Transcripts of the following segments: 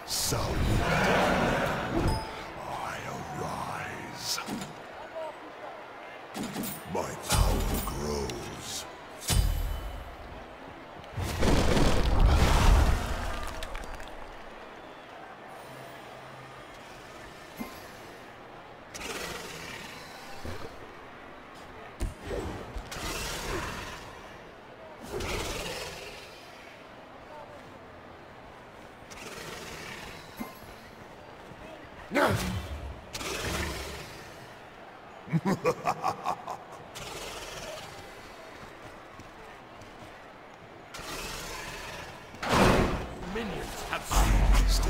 I arise. My power grows. Minions have seized.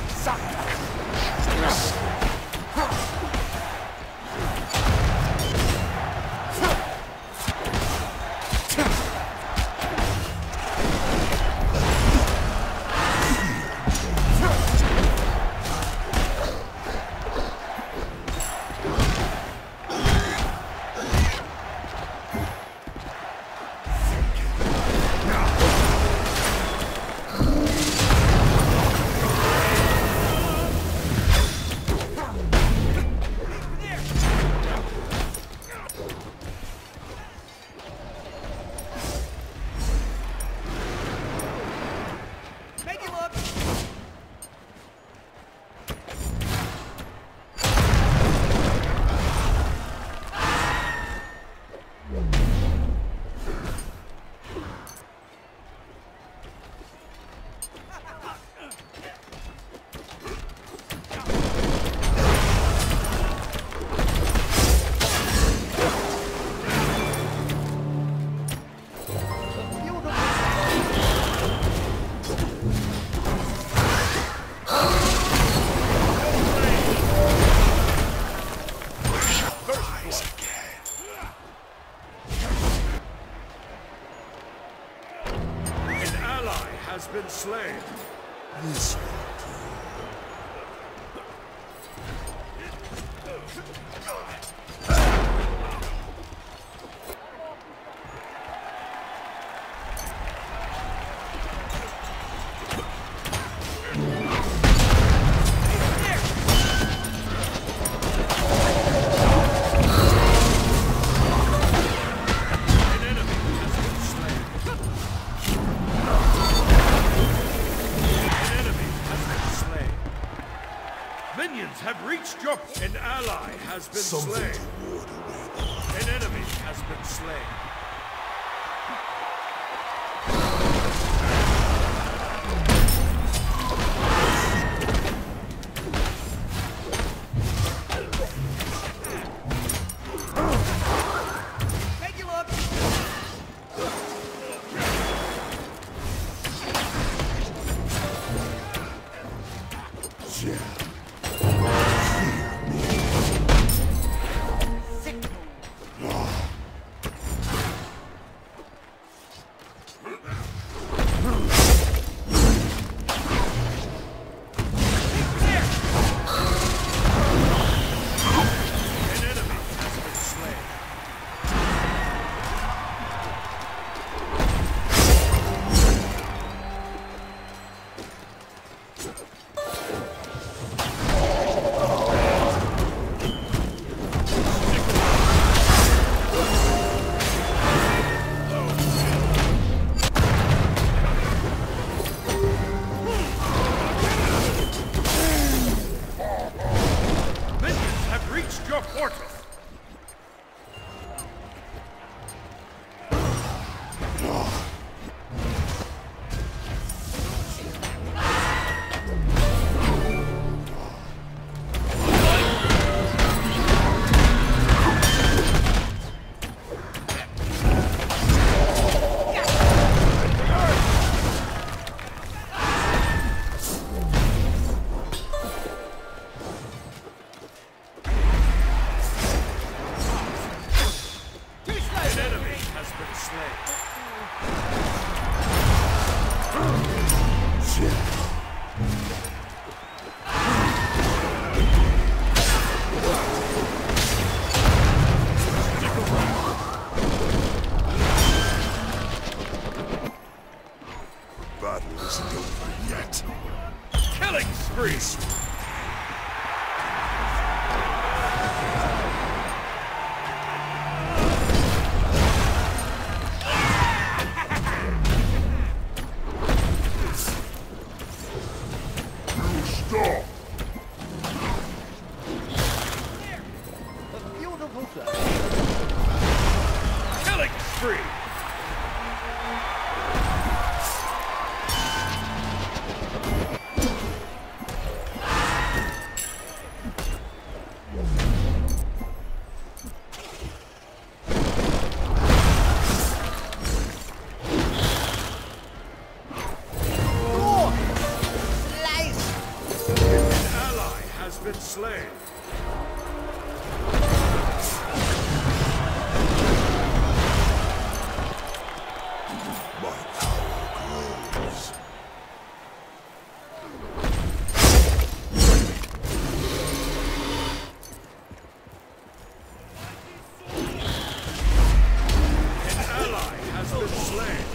Has been slain. This Minions have reached your... An ally has been slain. An enemy has been slain. Your fortress! Battle isn't over yet. Killing spree! Stop! A beautiful flag. Killing spree! Been slain. My power grows. An ally has been slain.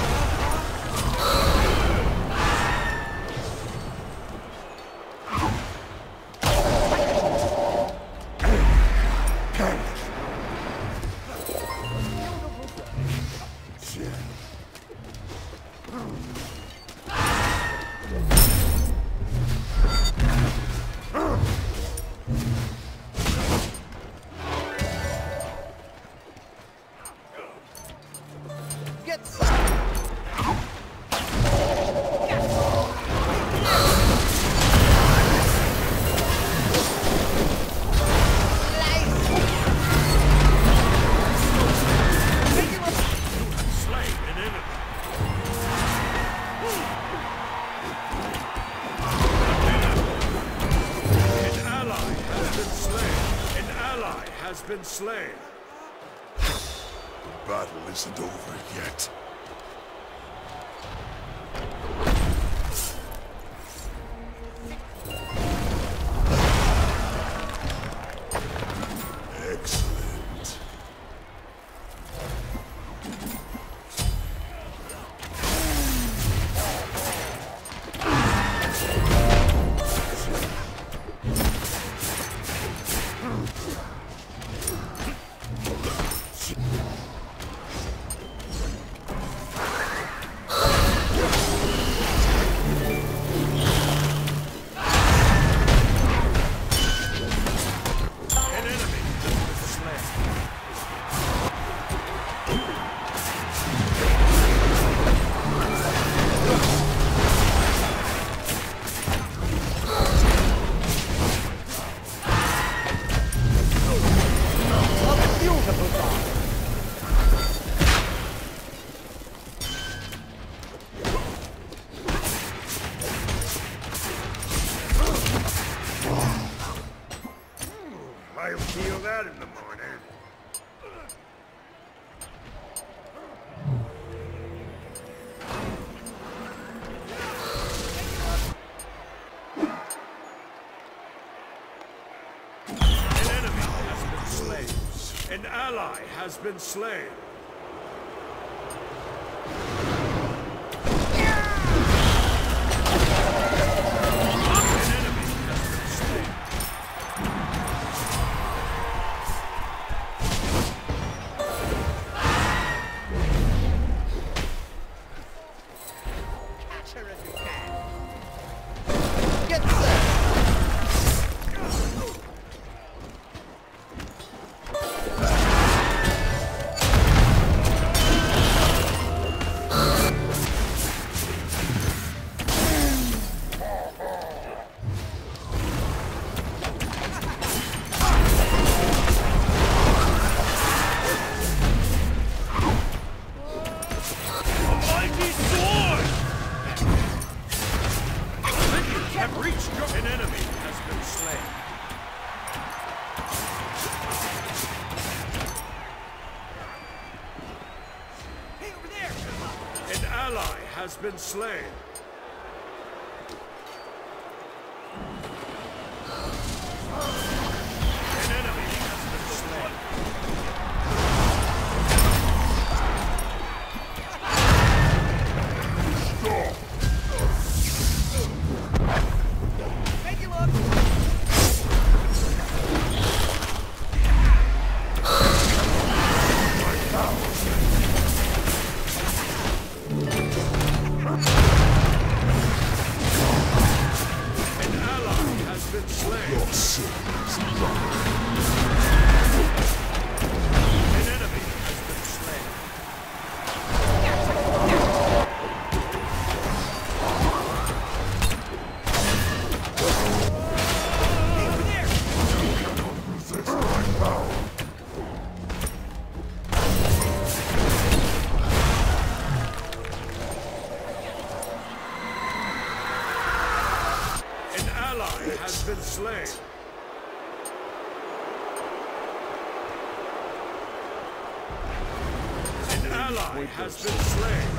Get some. Slain an enemy. An ally has been slain. An ally has been slain. The battle isn't over yet. Excellent. An enemy has been slain. A beautiful flag. I'll feel that in the morning. An enemy has been slain. An ally has been slain. An enemy has been slain. Catch her if you can. Get some. Mighty sword! Minions have reached your... An enemy has been slain. Hey, over there. An ally has been slain. An enemy has been slain. Stop! has been slain. An ally has been slain.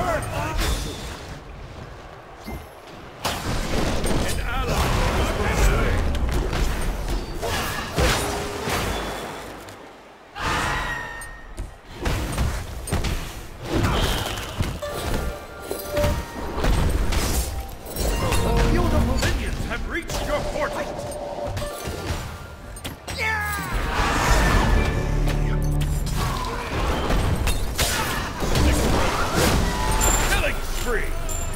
An ally has been slain. Minions have reached your portal. Killing spree.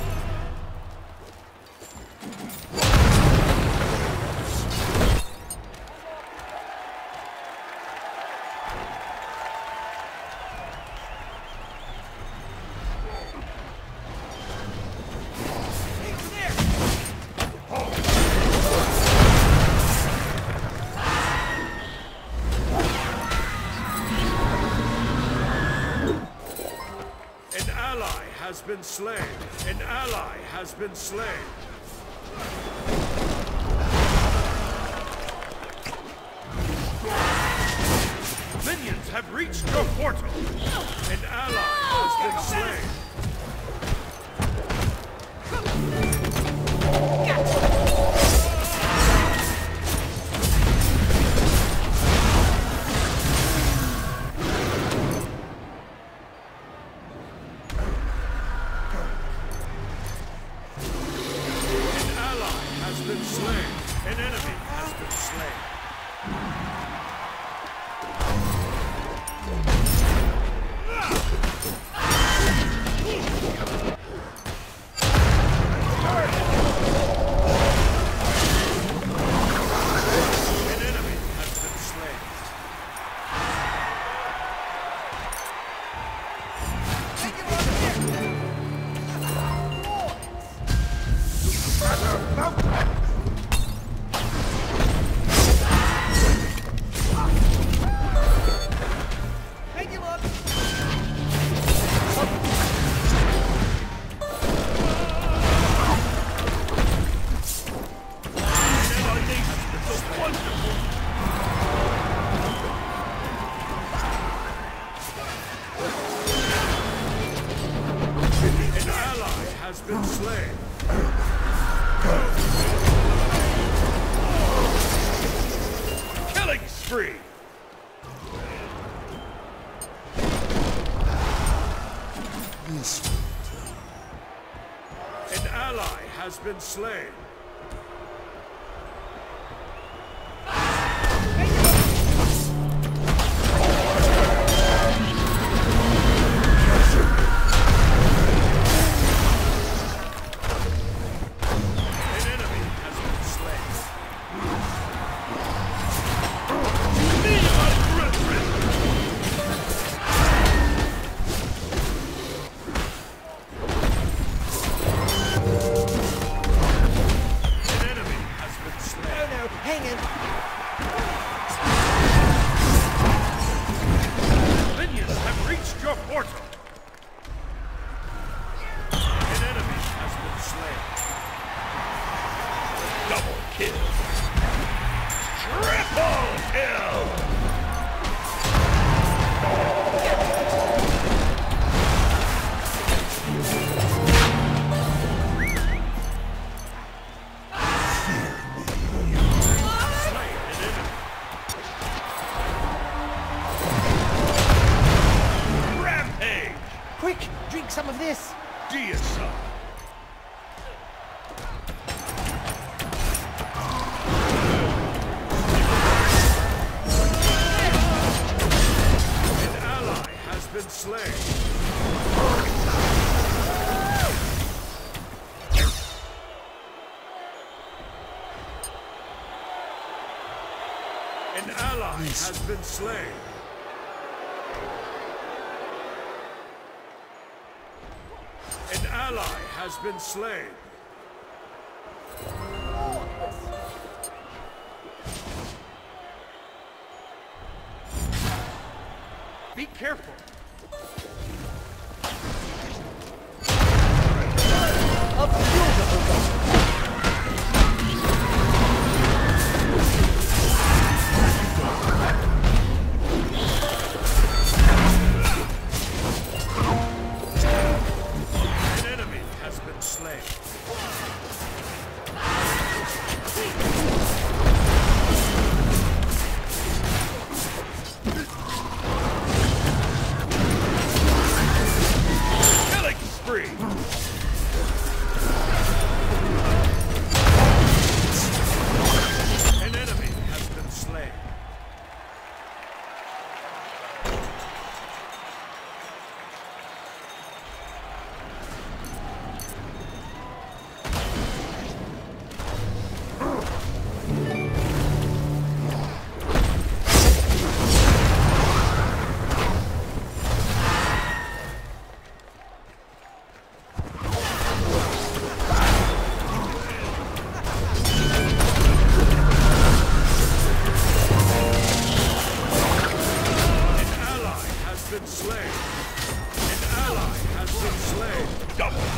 An ally has been slain. An ally has been slain. Minions have reached your portal. An ally has been slain. An ally has been slain. An enemy has been slain. An enemy has been slain. Take him up. An ally has been slain. Killing spree. This will do. An ally has been slain. An enemy has been slain. An enemy has been slain. Oh no, hanging. Minions have reached your portal. An enemy has been slain. Double kill. Triple kill. Slain an enemy. Rampage. Quick, drink some of this. Deicide. An ally has been slain. An ally has been slain. An ally has been slain. Be careful. A beautiful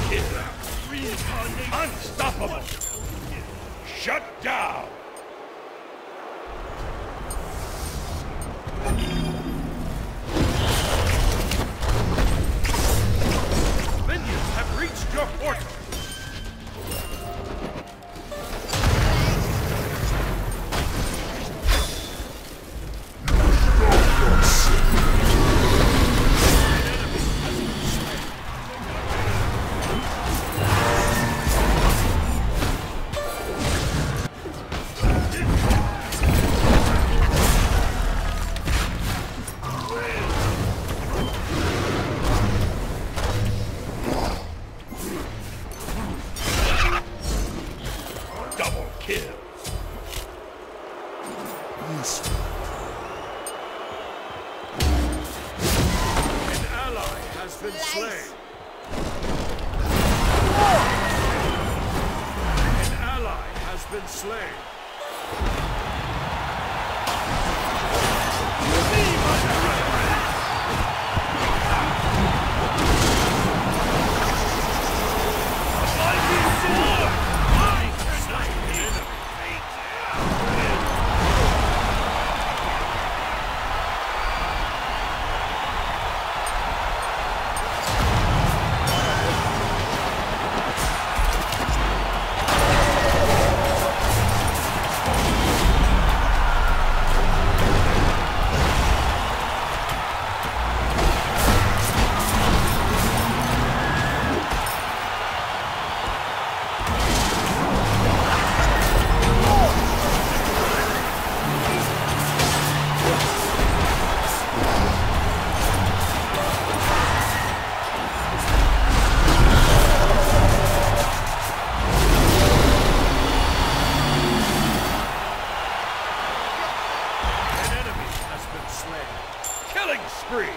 kill. Unstoppable. Shut down. Minions have reached your portal. Double kill. This An ally has been slain. An ally has been slain. Killing spree!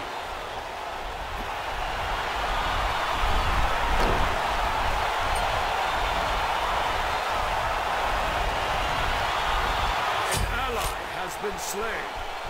An ally has been slain.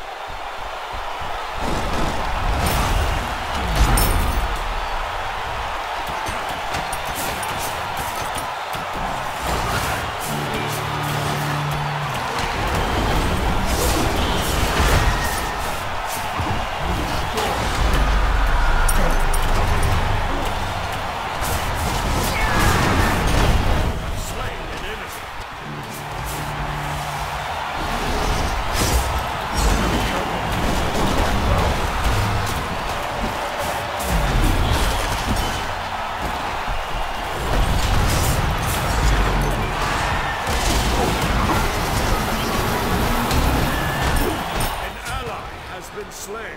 Been slain.